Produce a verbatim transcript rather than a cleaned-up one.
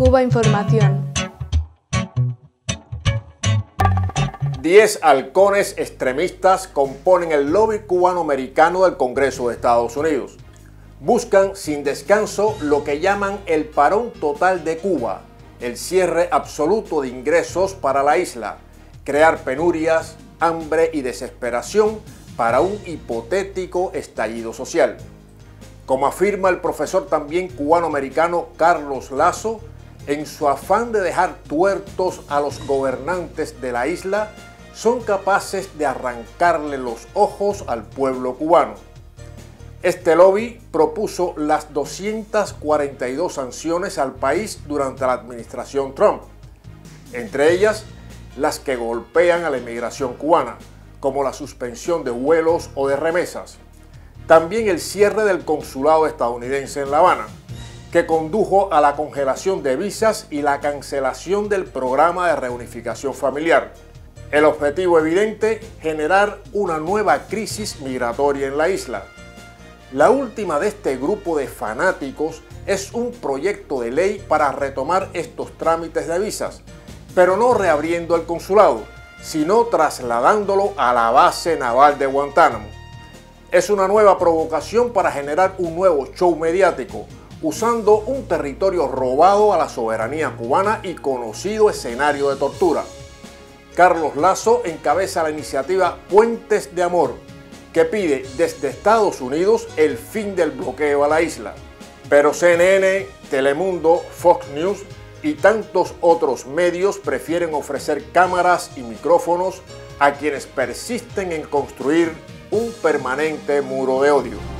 Cuba Información. Diez halcones extremistas componen el lobby cubano-americano del Congreso de Estados Unidos. Buscan sin descanso lo que llaman el parón total de Cuba, el cierre absoluto de ingresos para la isla, crear penurias, hambre y desesperación para un hipotético estallido social. Como afirma el profesor también cubano-americano Carlos Lazo, en su afán de dejar tuertos a los gobernantes de la isla, son capaces de arrancarle los ojos al pueblo cubano. Este lobby propuso las doscientas cuarenta y dos sanciones al país durante la administración Trump, entre ellas las que golpean a la inmigración cubana, como la suspensión de vuelos o de remesas. También el cierre del consulado estadounidense en La Habana, que condujo a la congelación de visas y la cancelación del programa de reunificación familiar. El objetivo evidente, generar una nueva crisis migratoria en la isla. La última de este grupo de fanáticos es un proyecto de ley para retomar estos trámites de visas, pero no reabriendo el consulado, sino trasladándolo a la base naval de Guantánamo. Es una nueva provocación para generar un nuevo show mediático, usando un territorio robado a la soberanía cubana y conocido escenario de tortura. Carlos Lazo encabeza la iniciativa Puentes de Amor, que pide desde Estados Unidos el fin del bloqueo a la isla. Pero C N N, Telemundo, Fox News y tantos otros medios prefieren ofrecer cámaras y micrófonos a quienes persisten en construir un permanente muro de odio.